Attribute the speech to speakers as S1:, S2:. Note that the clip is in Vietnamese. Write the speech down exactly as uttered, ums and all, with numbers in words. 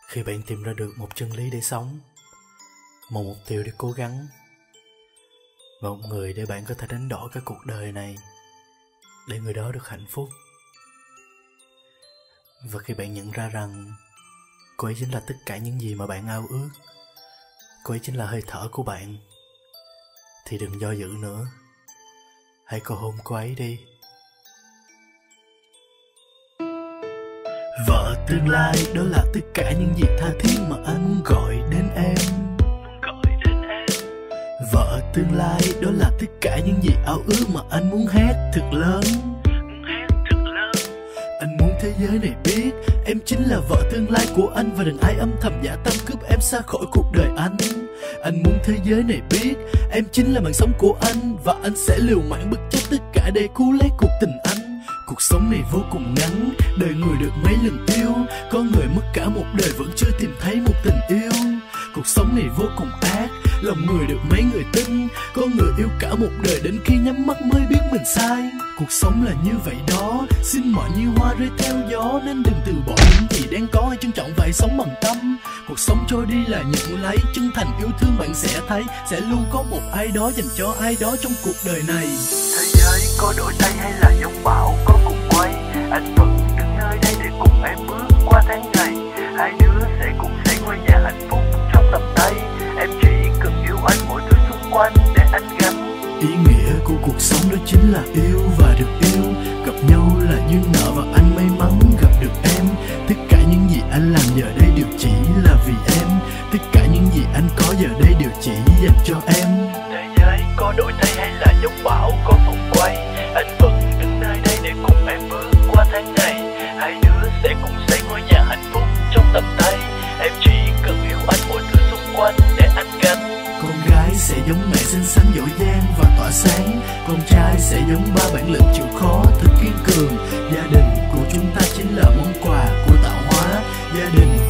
S1: Khi bạn tìm ra được một chân lý để sống, một mục tiêu để cố gắng, và một người để bạn có thể đánh đổi cả cuộc đời này để người đó được hạnh phúc. Và khi bạn nhận ra rằng cô ấy chính là tất cả những gì mà bạn ao ước, cô ấy chính là hơi thở của bạn, thì đừng do dự nữa, hãy cầu hôn cô ấy đi. Vợ tương lai, đó là tất cả những gì tha thiết mà anh gọi đến em. Vợ tương lai, đó là tất cả những gì ao ước mà anh muốn hét thật lớn. Anh muốn thế giới này biết em chính là vợ tương lai của anh, và đừng ai âm thầm dã tâm cướp em xa khỏi cuộc đời anh. Anh muốn thế giới này biết em chính là mạng sống của anh, và anh sẽ liều mạng bất chấp tất cả để cứu lấy cuộc tình anh. Cuộc sống này vô cùng ngắn, đời người được mấy lần yêu, có người mất cả một đời vẫn chưa tìm thấy một tình yêu. Cuộc sống này vô cùng ác, lòng người được mấy người tin, có người yêu cả một đời đến khi nhắm mắt mới biết mình sai. Cuộc sống là như vậy đó, xin mọi như hoa rơi theo gió, nên đừng từ bỏ những gì đang có, hãy trân trọng và hãy sống bằng tâm. Cuộc sống trôi đi là nhận lấy, chân thành yêu thương bạn sẽ thấy sẽ luôn có một ai đó dành cho ai đó trong cuộc đời này.
S2: Thế giới có đổi thay hay là giông bão có cùng quay, anh vẫn đứng nơi đây để cùng em bước qua tháng ngày. Hai đứa sẽ cùng xây ngôi nhà hạnh phúc trong tầm tay, em chỉ cần yêu anh mọi thứ xung quanh để anh gắn.
S1: Ý nghĩa của cuộc sống đó chính là yêu và được yêu, gặp nhau là duyên nợ và anh may mắn gặp được em. Tất cả những gì anh làm giờ đây đều chỉ là vì em, tất cả những gì anh có giờ đây đều chỉ dành cho em.
S2: Thế giới có đổi thay hay là giông bão có vòng quay, anh vẫn đứng nơi đây để cùng em bước qua tháng ngày. Hai đứa sẽ cùng xây ngôi nhà hạnh phúc trong tầm tay, em chỉ cần yêu anh mọi thứ xung quanh để anh gánh.
S1: Con gái sẽ giống mẹ xinh xắn giỏi giang và tỏa sáng, con trai sẽ giống ba bản lĩnh chịu khó thật kiên cường. Gia đình của chúng ta chính là món quà của tạo hóa, gia đình